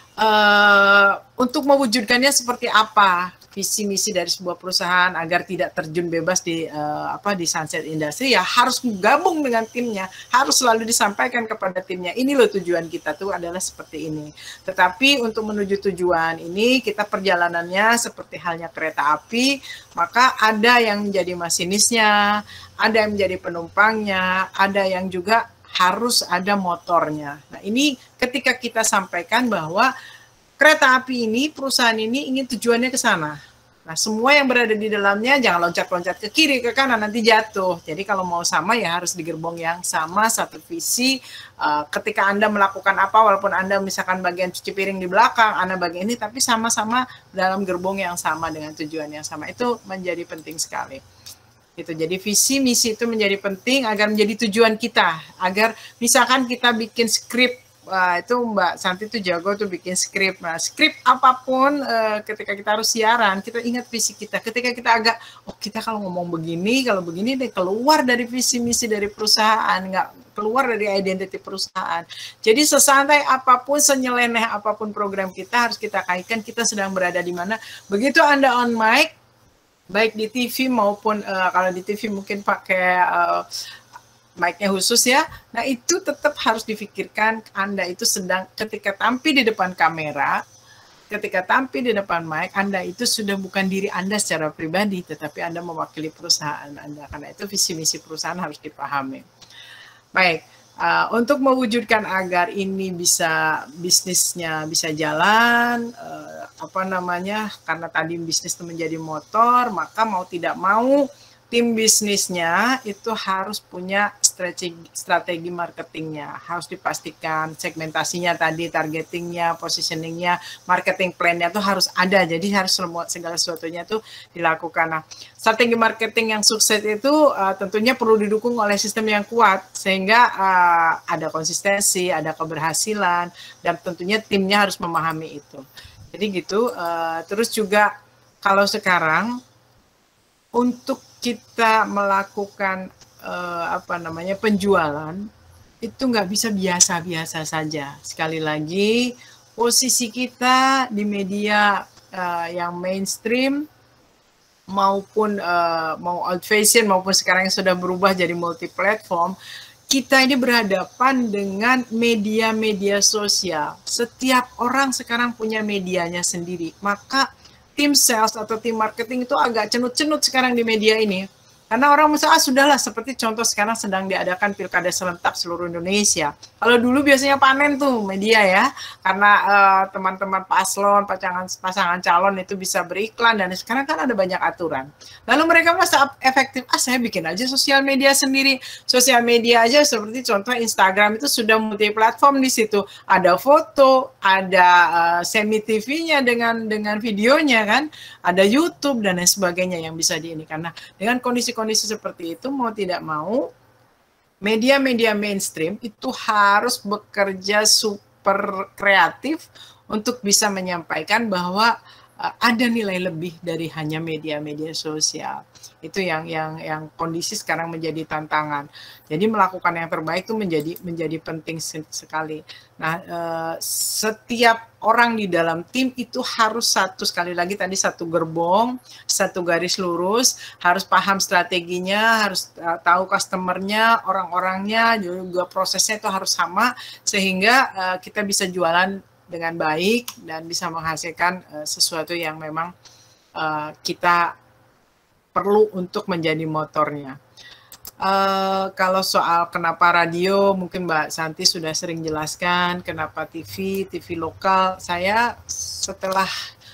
untuk mewujudkannya seperti apa? Visi misi dari sebuah perusahaan agar tidak terjun bebas di sunset industry, ya harus gabung dengan timnya, harus selalu disampaikan kepada timnya, ini loh tujuan kita tuh adalah seperti ini. Tetapi untuk menuju tujuan ini kita perjalanannya seperti halnya kereta api, maka ada yang menjadi masinisnya, ada yang menjadi penumpangnya, ada yang juga harus ada motornya. Nah, ini ketika kita sampaikan bahwa kereta api ini, perusahaan ini ingin tujuannya ke sana. Nah, semua yang berada di dalamnya jangan loncat-loncat ke kiri, ke kanan, nanti jatuh. Jadi kalau mau sama ya harus di gerbong yang sama, satu visi. Ketika Anda melakukan apa, walaupun Anda misalkan bagian cuci piring di belakang, Anda bagian ini, tapi sama-sama dalam gerbong yang sama dengan tujuan yang sama. Itu menjadi penting sekali. Gitu. Jadi visi misi itu menjadi penting agar menjadi tujuan kita. Agar misalkan kita bikin skrip, itu Mbak Santi tuh jago tuh bikin skrip. Nah, skrip apapun ketika kita harus siaran, kita ingat visi kita. Ketika kita agak, kita kalau ngomong begini, kalau begini deh, keluar dari visi misi dari perusahaan, nggak keluar dari identiti perusahaan. Jadi sesantai apapun, senyeleneh apapun program kita, harus kita kaitkan kita sedang berada di mana. Begitu Anda on mic, baik di TV maupun kalau di TV mungkin pakai mic-nya khusus ya. Nah, itu tetap harus difikirkan Anda itu sedang ketika tampil di depan kamera, ketika tampil di depan mic, Anda itu sudah bukan diri Anda secara pribadi, tetapi Anda mewakili perusahaan Anda. Karena itu visi misi perusahaan harus dipahami. Baik, untuk mewujudkan agar ini bisa bisnisnya bisa jalan, karena tadi bisnis itu menjadi motor, maka mau tidak mau tim bisnisnya itu harus punya strategi marketingnya, harus dipastikan segmentasinya tadi, targetingnya, positioningnya, marketing plan-nya itu harus ada, jadi harus segala sesuatunya itu dilakukan. Nah, strategi marketing yang sukses itu tentunya perlu didukung oleh sistem yang kuat, sehingga ada konsistensi, ada keberhasilan, dan tentunya timnya harus memahami itu. Jadi gitu, terus juga kalau sekarang untuk kita melakukan penjualan itu nggak bisa biasa-biasa saja. Sekali lagi, posisi kita di media yang mainstream maupun mau old fashion maupun sekarang yang sudah berubah jadi multi platform, kita ini berhadapan dengan media-media sosial. Setiap orang sekarang punya medianya sendiri. Maka tim sales atau tim marketing itu agak cenut-cenut sekarang di media ini. Karena orang misalnya, sudahlah, seperti contoh sekarang sedang diadakan pilkada serentak seluruh Indonesia. Kalau dulu biasanya panen tuh media ya, karena teman-teman paslon, pasangan calon itu bisa beriklan, dan sekarang kan ada banyak aturan. Lalu mereka merasa efektif, saya bikin aja sosial media sendiri. Sosial media aja seperti contoh Instagram itu sudah multi platform di situ. Ada foto, ada semi TV-nya dengan videonya kan, ada YouTube dan lain sebagainya yang bisa ini. Karena dengan kondisi seperti itu, mau tidak mau media-media mainstream itu harus bekerja super kreatif untuk bisa menyampaikan bahwa ada nilai lebih dari hanya media-media sosial. Itu yang kondisi sekarang menjadi tantangan. Jadi melakukan yang terbaik itu menjadi penting sekali. Nah, setiap orang di dalam tim itu harus sekali lagi tadi satu gerbong, satu garis lurus, harus paham strateginya, harus tahu customernya, orang-orangnya, juga prosesnya itu harus sama sehingga kita bisa jualan dengan baik dan bisa menghasilkan sesuatu yang memang kita perlu untuk menjadi motornya. Kalau soal kenapa radio, mungkin Mbak Santi sudah sering jelaskan, kenapa TV lokal. Saya setelah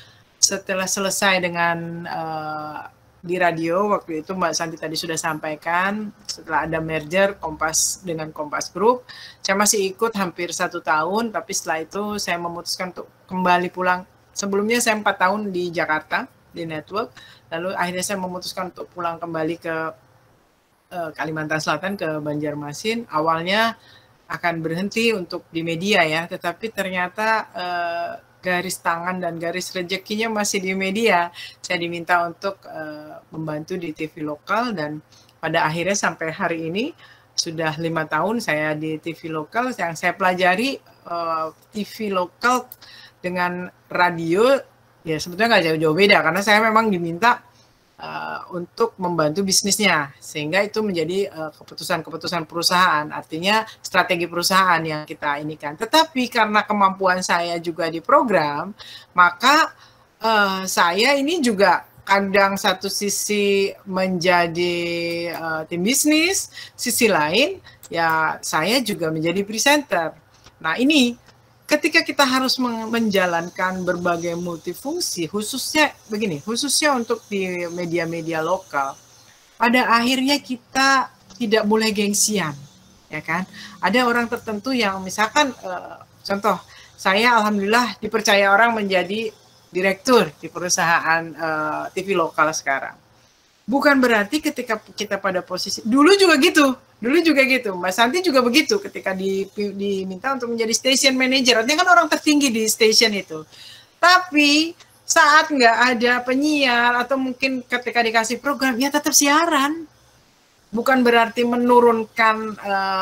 selesai dengan di radio, waktu itu Mbak Santi tadi sudah sampaikan, setelah ada merger Kompas dengan Kompas Group, saya masih ikut hampir 1 tahun, tapi setelah itu saya memutuskan untuk kembali pulang. Sebelumnya saya 4 tahun di Jakarta, di network, lalu akhirnya saya memutuskan untuk pulang kembali ke Kalimantan Selatan, ke Banjarmasin. Awalnya akan berhenti untuk di media ya, tetapi ternyata garis tangan dan garis rezekinya masih di media. Saya diminta untuk membantu di TV lokal, dan pada akhirnya sampai hari ini sudah 5 tahun saya di TV lokal. Yang saya pelajari TV lokal dengan radio ya sebetulnya nggak jauh-jauh beda, karena saya memang diminta untuk membantu bisnisnya, sehingga itu menjadi keputusan-keputusan perusahaan, artinya strategi perusahaan yang kita inikan. Tetapi karena kemampuan saya juga di program, maka saya ini juga kadang satu sisi menjadi tim bisnis, sisi lain ya saya juga menjadi presenter. Nah ini ketika kita harus menjalankan berbagai multifungsi, khususnya begini, khususnya untuk di media-media lokal, pada akhirnya kita tidak boleh gengsian, ya kan? Ada orang tertentu yang misalkan, contoh, saya alhamdulillah dipercaya orang menjadi direktur di perusahaan TV lokal sekarang. Bukan berarti ketika kita pada posisi, dulu juga gitu, Mbak Santi juga begitu ketika diminta untuk menjadi station manager, artinya kan orang tertinggi di station itu. Tapi saat nggak ada penyiar atau mungkin ketika dikasih program, ya tetap siaran. Bukan berarti menurunkan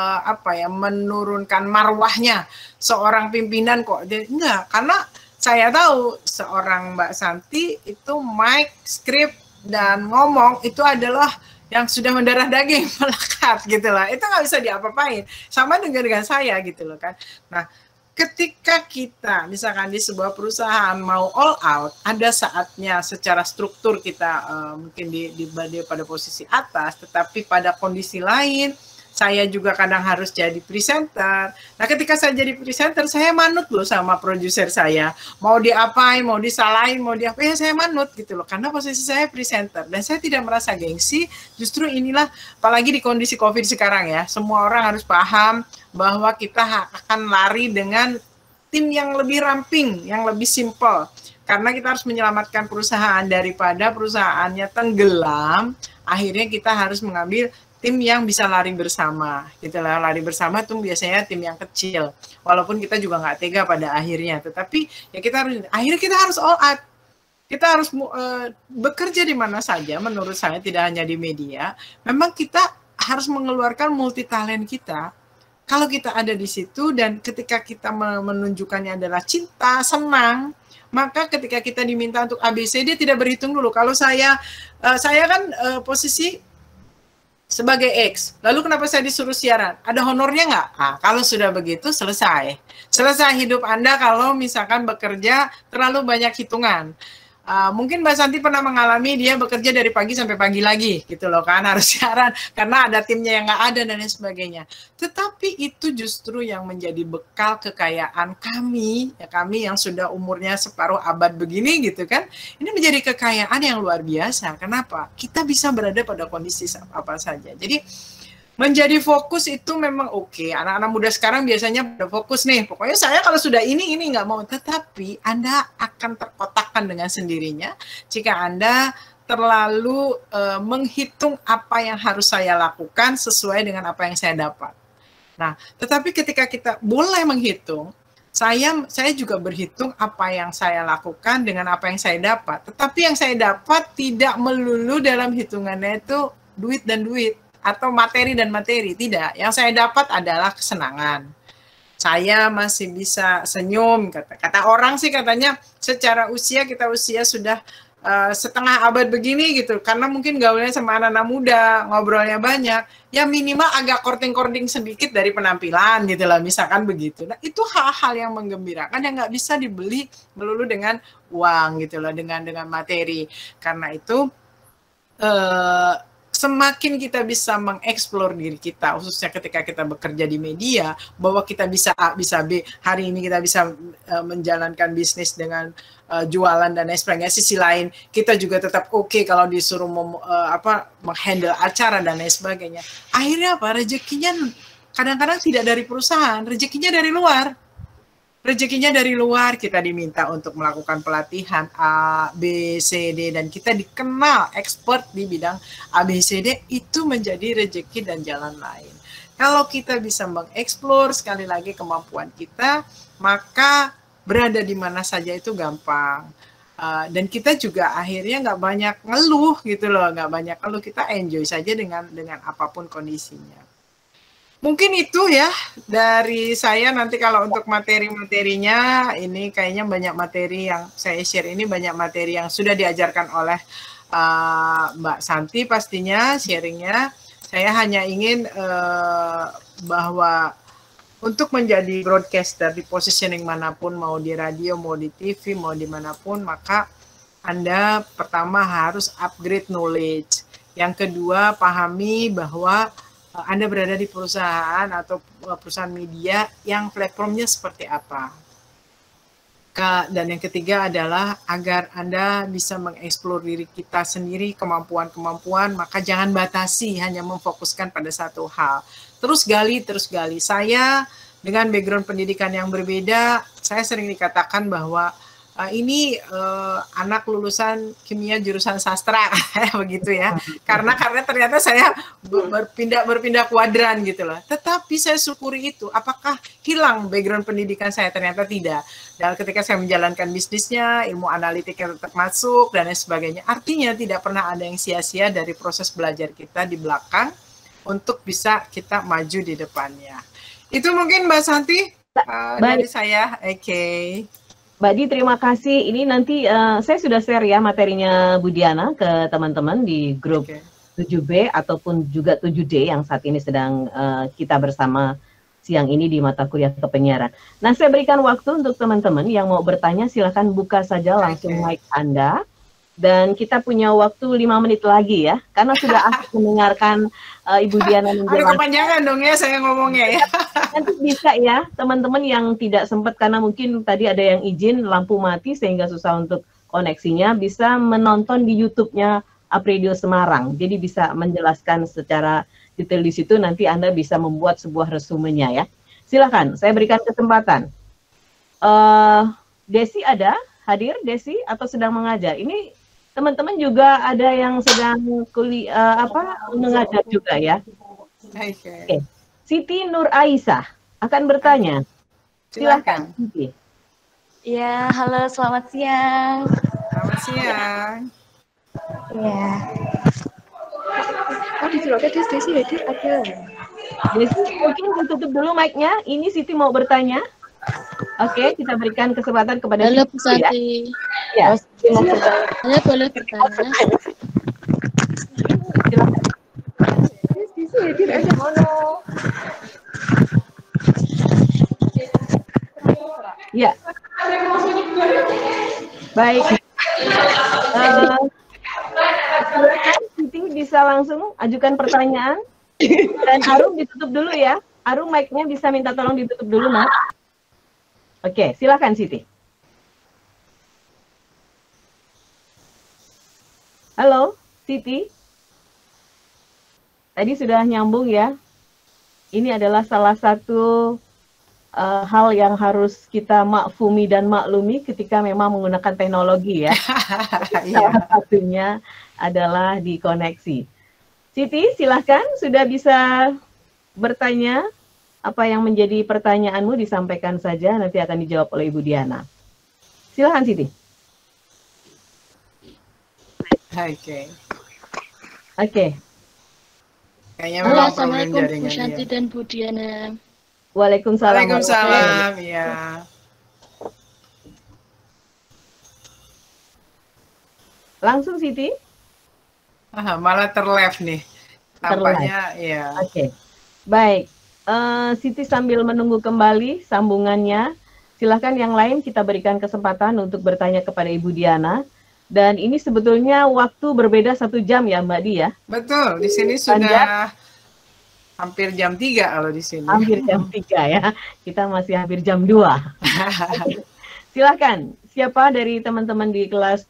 menurunkan marwahnya seorang pimpinan kok, enggak, karena saya tahu seorang Mbak Santi itu mic, script, dan ngomong itu adalah yang sudah mendarah daging, melekat gitu lah. Itu nggak bisa diapa-apain. Sama dengan saya gitu loh kan. Nah, ketika kita misalkan di sebuah perusahaan mau all out, ada saatnya secara struktur kita mungkin pada posisi atas, tetapi pada kondisi lain saya juga kadang harus jadi presenter. Nah, ketika saya jadi presenter, saya manut loh sama produser saya. Mau diapain, mau disalahin, mau diapa, ya saya manut gitu loh. Karena posisi saya presenter. Dan saya tidak merasa gengsi. Justru inilah, apalagi di kondisi COVID sekarang ya, semua orang harus paham bahwa kita akan lari dengan tim yang lebih ramping, yang lebih simple. Karena kita harus menyelamatkan perusahaan daripada perusahaannya tenggelam, akhirnya kita harus mengambil tim yang bisa lari bersama, gitu lah. Lari bersama tuh biasanya tim yang kecil, walaupun kita juga nggak tega pada akhirnya. Tetapi ya akhirnya kita harus all out. Kita harus bekerja di mana saja. Menurut saya tidak hanya di media. Memang kita harus mengeluarkan multi talent kita. Kalau kita ada di situ dan ketika kita menunjukkannya adalah cinta, senang, maka ketika kita diminta untuk ABC dia tidak berhitung dulu. Kalau saya kan posisi sebagai X. Lalu kenapa saya disuruh siaran? Ada honornya nggak? Nah, kalau sudah begitu selesai. Selesai hidup Anda kalau misalkan bekerja terlalu banyak hitungan. Mungkin Mbak Santi pernah mengalami dia bekerja dari pagi sampai pagi lagi gitu loh kan, harus siaran karena ada timnya yang nggak ada dan lain sebagainya. Tetapi itu justru yang menjadi bekal kekayaan kami, ya kami yang sudah umurnya separuh abad begini gitu kan. Ini menjadi kekayaan yang luar biasa. Kenapa? Kita bisa berada pada kondisi apa saja. Jadi menjadi fokus itu memang oke. Anak-anak muda sekarang biasanya pada fokus nih. Pokoknya saya kalau sudah ini nggak mau. Tetapi Anda akan terkotakkan dengan sendirinya jika Anda terlalu menghitung apa yang harus saya lakukan sesuai dengan apa yang saya dapat. Nah, tetapi ketika kita boleh menghitung, saya juga berhitung apa yang saya lakukan dengan apa yang saya dapat. Tetapi yang saya dapat tidak melulu dalam hitungannya itu duit dan duit. Atau materi dan materi, tidak. Yang saya dapat adalah kesenangan. Saya masih bisa senyum, kata orang sih katanya secara usia kita sudah setengah abad begini gitu, karena mungkin gaulnya sama anak-anak muda, ngobrolnya banyak, ya minimal agak korting-korting sedikit dari penampilan gitu lah, misalkan begitu. Nah itu hal-hal yang menggembirakan yang nggak bisa dibeli melulu dengan uang gitu loh, dengan materi. Karena itu semakin kita bisa mengeksplor diri kita, khususnya ketika kita bekerja di media, bahwa kita bisa A, bisa B, hari ini kita bisa menjalankan bisnis dengan jualan dan lain sebagainya. Sisi lain, kita juga tetap oke kalau disuruh menghandle acara dan lain sebagainya. Akhirnya apa? Rezekinya kadang-kadang tidak dari perusahaan, rezekinya dari luar. Rezekinya dari luar, kita diminta untuk melakukan pelatihan A, B, C, D, dan kita dikenal expert di bidang A, B, C, D, itu menjadi rezeki dan jalan lain. Kalau kita bisa mengeksplor sekali lagi kemampuan kita, maka berada di mana saja itu gampang. Dan kita juga akhirnya nggak banyak ngeluh gitu loh, nggak banyak ngeluh, kita enjoy saja dengan apapun kondisinya. Mungkin itu ya dari saya. Nanti kalau untuk materi-materinya, ini kayaknya banyak materi yang saya share, ini banyak materi yang sudah diajarkan oleh Mbak Santi pastinya sharingnya. Saya hanya ingin bahwa untuk menjadi broadcaster di positioning manapun, mau di radio, mau di TV, mau dimanapun, maka Anda pertama harus upgrade knowledge. Yang kedua, pahami bahwa Anda berada di perusahaan atau perusahaan media yang platformnya seperti apa. Dan yang ketiga adalah agar Anda bisa mengeksplor diri kita sendiri, kemampuan-kemampuan, maka jangan batasi hanya memfokuskan pada satu hal. Terus gali, terus gali. Saya dengan background pendidikan yang berbeda, saya sering dikatakan bahwa ini anak lulusan kimia jurusan sastra begitu ya, karena ternyata saya berpindah kuadran gitu loh. Tetapi saya syukuri itu. Apakah hilang background pendidikan saya? Ternyata tidak. Dan ketika saya menjalankan bisnisnya, ilmu analitiknya tetap masuk dan lain sebagainya. Artinya tidak pernah ada yang sia-sia dari proses belajar kita di belakang untuk bisa kita maju di depannya. Itu mungkin Mbak Santi dari saya. Oke. Mbak Di, terima kasih. Ini nanti saya sudah share ya materinya Bu Diana ke teman-teman di grup 7B ataupun juga 7D yang saat ini sedang kita bersama siang ini di mata kuliah kepenyiaran. Nah, saya berikan waktu untuk teman-teman yang mau bertanya, silakan buka saja langsung mic Anda. Dan kita punya waktu 5 menit lagi ya, karena sudah asik mendengarkan Ibu Diana menjelaskan. Aduh, kepanjangan dong ya saya ngomongnya ya. Nanti bisa ya, teman-teman yang tidak sempat karena mungkin tadi ada yang izin lampu mati sehingga susah untuk koneksinya, bisa menonton di YouTube-nya Apredio Semarang. Jadi bisa menjelaskan secara detail di situ, nanti Anda bisa membuat sebuah resumenya ya. Silakan, saya berikan kesempatan. Desi ada? Hadir Desi atau sedang mengajar? Ini teman-teman juga ada yang sedang mengajar juga ya. Oke. Siti Nur Aisyah akan bertanya. Silakan. Siti. Ya, halo, selamat siang. Selamat siang. Ya. Oh, di Cilocap Desi hadir ada. Desi mungkin ditutup dulu mic-nya. Ini Siti mau bertanya. Oke, kita berikan kesempatan kepada Halo, Siti. Bu Santi. Ya. Saya boleh bertanya? Ya. Baik. Siti bisa langsung ajukan pertanyaan. Dan Arum ditutup dulu ya. Arum mic-nya bisa minta tolong ditutup dulu, Mas. Oke, silakan Siti. Halo, Siti. Tadi sudah nyambung ya. Ini adalah salah satu hal yang harus kita makfumi dan maklumi ketika memang menggunakan teknologi ya. Salah satunya adalah di koneksi. Siti, silahkan sudah bisa bertanya. Apa yang menjadi pertanyaanmu disampaikan saja, nanti akan dijawab oleh Ibu Diana. Silahkan Siti. Oke. Kayaknya memang problem Assalamualaikum jaringan Bu Shanti dia. dan Bu Diana. Waalaikumsalam. Waalaikumsalam, ya. Langsung Siti. Malah terleft nih. Tampaknya ya. Oke. Baik. Siti sambil menunggu kembali sambungannya. Silahkan yang lain kita berikan kesempatan untuk bertanya kepada Ibu Diana. Dan ini sebetulnya waktu berbeda 1 jam ya Mbak Di ya? Betul, di sini sudah hampir jam 3 kalau di sini. Hampir jam 3 ya, kita masih hampir jam 2. Silahkan, siapa dari teman-teman di kelas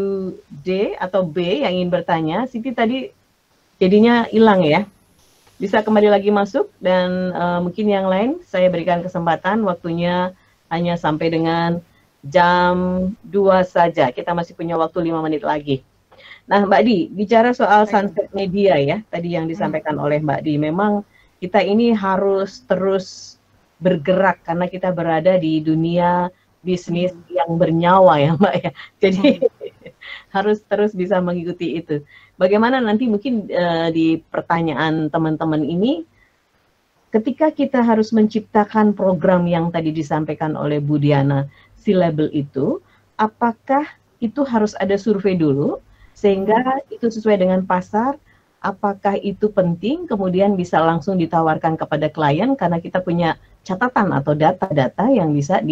7D atau B yang ingin bertanya? Siti tadi jadinya hilang ya. Bisa kembali lagi masuk dan mungkin yang lain saya berikan kesempatan, waktunya hanya sampai dengan jam 2 saja. Kita masih punya waktu 5 menit lagi. Nah, Mbak Di, bicara soal sunset media ya, tadi yang disampaikan oleh Mbak Di, memang kita ini harus terus bergerak karena kita berada di dunia bisnis yang bernyawa ya Mbak ya. Jadi harus terus bisa mengikuti itu. Bagaimana nanti mungkin di pertanyaan teman-teman ini, ketika kita harus menciptakan program yang tadi disampaikan oleh Bu Diana, C-label itu, apakah itu harus ada survei dulu sehingga itu sesuai dengan pasar, apakah itu penting kemudian bisa langsung ditawarkan kepada klien karena kita punya catatan atau data-data yang bisa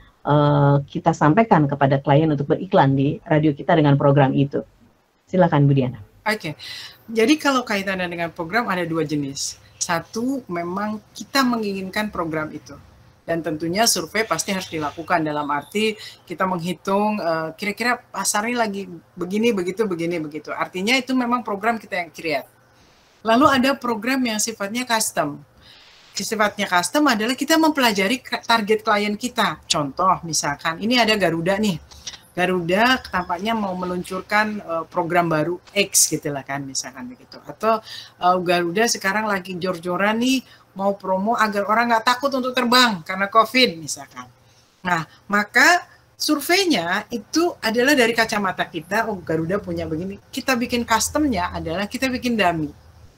kita sampaikan kepada klien untuk beriklan di radio kita dengan program itu. Silakan Bu Diana. Oke. Jadi kalau kaitannya dengan program ada 2 jenis. Satu, memang kita menginginkan program itu. Dan tentunya survei pasti harus dilakukan dalam arti kita menghitung kira-kira pasarnya lagi begini, begitu. Artinya itu memang program kita yang create. Lalu ada program yang sifatnya custom. Sifatnya custom adalah kita mempelajari target klien kita. Contoh misalkan ini ada Garuda nih. Garuda tampaknya mau meluncurkan program baru X gitu lah kan misalkan begitu. Atau Garuda sekarang lagi jor-joran nih mau promo agar orang nggak takut untuk terbang karena COVID misalkan. Nah, maka surveinya itu adalah dari kacamata kita, oh Garuda punya begini, kita bikin customnya adalah kita bikin dummy.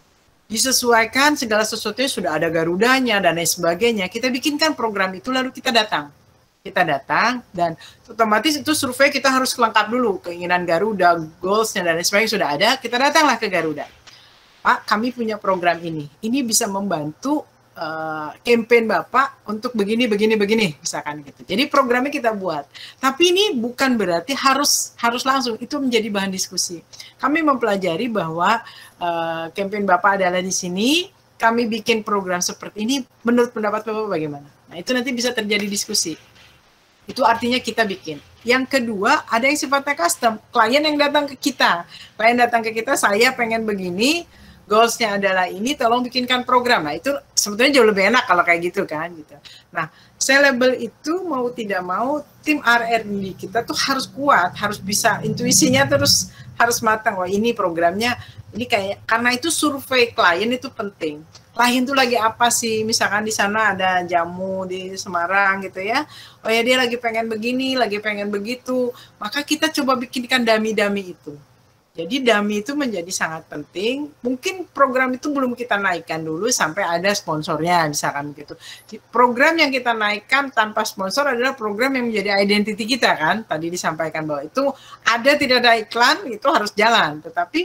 Disesuaikan segala sesuatunya sudah ada Garudanya dan lain sebagainya, kita bikinkan program itu lalu kita datang. Kita datang dan otomatis itu survei kita harus lengkap dulu, keinginan Garuda, goals-nya dan lain sebagainya sudah ada, kita datanglah ke Garuda. Pak, kami punya program ini bisa membantu campaign Bapak untuk begini, misalkan gitu. Jadi programnya kita buat. Tapi ini bukan berarti harus langsung, itu menjadi bahan diskusi. Kami mempelajari bahwa campaign Bapak adalah di sini, kami bikin program seperti ini, menurut pendapat Bapak bagaimana? Nah, itu nanti bisa terjadi diskusi. Itu artinya kita bikin. Yang kedua, ada yang sifatnya custom. Klien yang datang ke kita. Klien datang ke kita, saya pengen begini, goals-nya adalah ini, tolong bikinkan program. Nah, itu sebetulnya jauh lebih enak kalau kayak gitu kan. Gitu. Nah, C-label itu mau tidak mau, tim R&D kita tuh harus kuat, harus bisa, intuisinya terus harus matang. Wah, ini programnya, ini kayak, karena itu survei klien itu penting. Klien tuh lagi apa sih, misalkan di sana ada jamu di Semarang gitu ya, oh ya dia lagi pengen begini, lagi pengen begitu, maka kita coba bikinkan dummy-dummy itu. Jadi dummy itu menjadi sangat penting. Mungkin program itu belum kita naikkan dulu sampai ada sponsornya, misalkan gitu. Program yang kita naikkan tanpa sponsor adalah program yang menjadi identity kita kan. Tadi disampaikan bahwa itu ada tidak ada iklan itu harus jalan. Tetapi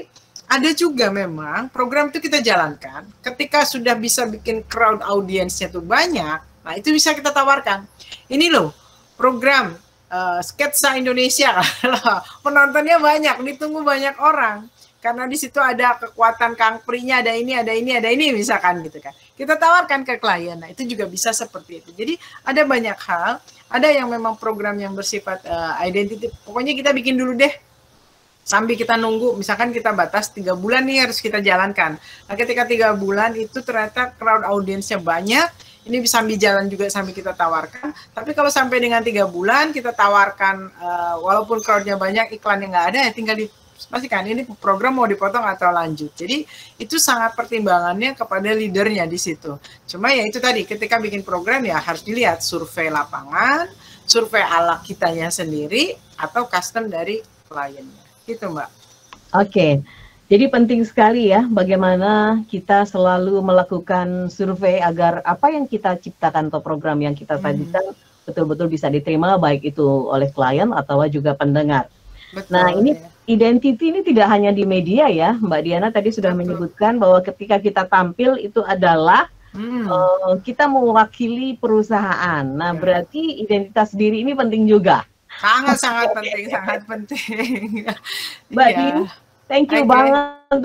ada juga memang program itu kita jalankan ketika sudah bisa bikin crowd audiensnya tuh banyak. Nah, itu bisa kita tawarkan. Ini loh program sketsa Indonesia, penontonnya banyak, ditunggu banyak orang. Karena di situ ada kekuatan Kang Pri-nya, ada ini misalkan gitu kan. Kita tawarkan ke klien. Nah, itu juga bisa seperti itu. Jadi ada banyak hal, ada yang memang program yang bersifat identity. Pokoknya kita bikin dulu deh. Sambil kita nunggu, misalkan kita batas 3 bulan nih harus kita jalankan. Nah, ketika 3 bulan itu ternyata crowd audience-nya banyak, ini bisa sambil jalan juga sambil kita tawarkan. Tapi kalau sampai dengan 3 bulan kita tawarkan, walaupun crowd-nya banyak, iklannya nggak ada, ya tinggal pastikan ini program mau dipotong atau lanjut. Jadi itu sangat pertimbangannya kepada leadernya di situ. Cuma ya itu tadi, ketika bikin program ya harus dilihat survei lapangan, survei ala kitanya sendiri, atau custom dari kliennya. Gitu Mbak. Oke, jadi penting sekali ya bagaimana kita selalu melakukan survei agar apa yang kita ciptakan atau program yang kita sajikan betul-betul bisa diterima baik itu oleh klien atau juga pendengar. Betul, nah ini ya. Identity ini tidak hanya di media ya, Mbak Diana tadi sudah menyebutkan bahwa ketika kita tampil itu adalah kita mewakili perusahaan. Nah berarti identitas diri ini penting juga. Sangat penting, sangat penting. Mbak Diana, thank you banget.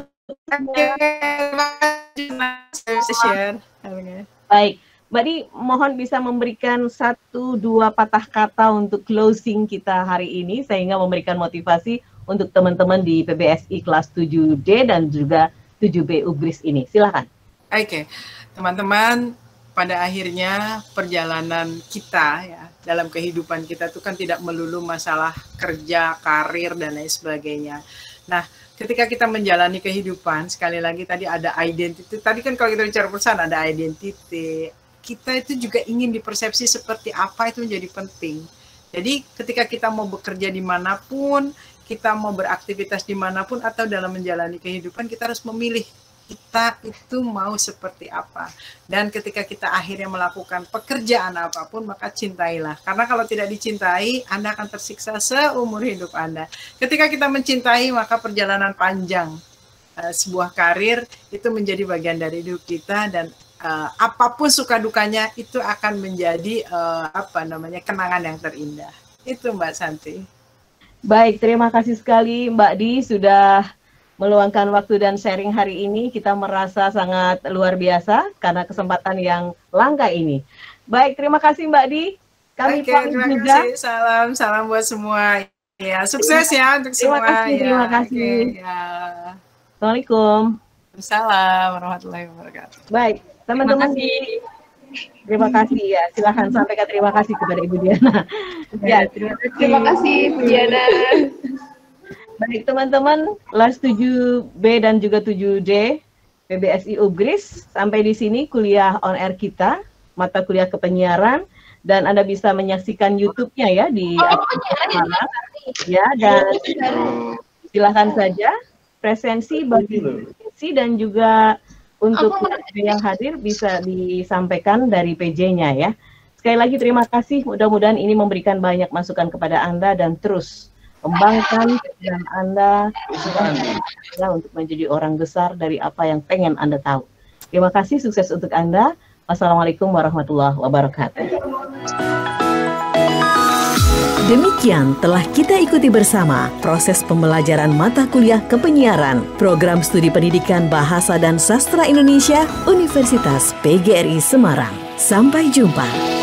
Baik. Mbak Di, mohon bisa memberikan 1-2 patah kata untuk closing kita hari ini sehingga memberikan motivasi untuk teman-teman di PBSI kelas 7D dan juga 7B Ugris ini. Silakan. Oke, teman-teman, pada akhirnya perjalanan kita ya dalam kehidupan kita itu kan tidak melulu masalah kerja, karir dan lain sebagainya. Nah, ketika kita menjalani kehidupan, sekali lagi tadi ada identity. Tadi kan kalau kita bicara perusahaan ada identity. Kita itu juga ingin dipersepsi seperti apa itu menjadi penting. Jadi ketika kita mau bekerja dimanapun, kita mau beraktivitas dimanapun atau dalam menjalani kehidupan, kita harus memilih kita itu mau seperti apa. Dan ketika kita akhirnya melakukan pekerjaan apapun, maka cintailah. Karena kalau tidak dicintai, Anda akan tersiksa seumur hidup Anda. Ketika kita mencintai, maka perjalanan panjang sebuah karir itu menjadi bagian dari hidup kita, dan apapun suka dukanya itu akan menjadi kenangan yang terindah. Itu Mbak Santi. Baik, terima kasih sekali Mbak Di sudah meluangkan waktu dan sharing hari ini. Kita merasa sangat luar biasa karena kesempatan yang langka ini. Baik, terima kasih Mbak Di. Kami pamit juga. Salam buat semua. Ya, sukses ya untuk semua. Terima kasih. Ya. Assalamualaikum. Waalaikumsalam warahmatullahi wabarakatuh. Baik, teman-teman terima kasih ya. Silahkan sampaikan terima kasih kepada Ibu Diana. Ya, terima kasih Bu Diana. Baik teman-teman, kelas 7B dan juga 7D PBSI Ugris, sampai di sini kuliah on air kita, mata kuliah kepenyiaran, dan Anda bisa menyaksikan YouTube-nya ya di mana ya, dan silahkan saja presensi bagi dan juga untuk yang hadir bisa disampaikan dari PJ-nya ya. Sekali lagi terima kasih, mudah-mudahan ini memberikan banyak masukan kepada Anda dan terus kembangkan pikiran Anda untuk menjadi orang besar dari apa yang pengen Anda tahu. Terima kasih, sukses untuk Anda. Wassalamualaikum warahmatullahi wabarakatuh. Demikian telah kita ikuti bersama proses pembelajaran mata kuliah kepenyiaran Program Studi Pendidikan Bahasa dan Sastra Indonesia Universitas PGRI Semarang. Sampai jumpa.